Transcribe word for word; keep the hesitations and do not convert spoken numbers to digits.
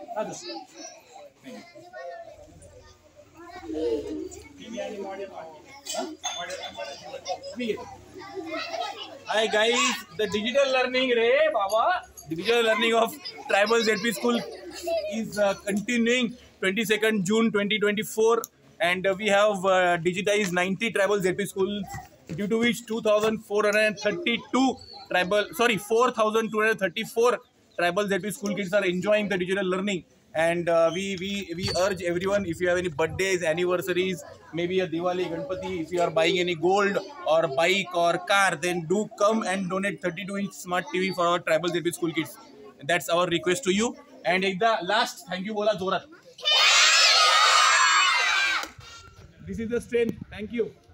Hi guys, the digital learning re Baba, digital learning of Tribal Z P School is uh, continuing twenty-second June twenty twenty-four, and uh, we have uh, digitized ninety Tribal Z P schools, due to which two thousand four hundred thirty-two tribal, sorry, four thousand two hundred thirty-four Tribal Z P school kids are enjoying the digital learning. And uh, we, we, we urge everyone, if you have any birthdays, anniversaries, maybe a Diwali, Ganpati, if you are buying any gold or bike or car, then do come and donate thirty-two inch smart T V for our Tribal Z P school kids. That's our request to you. And the last, thank you, Bola Zorat. This is the strength. Thank you.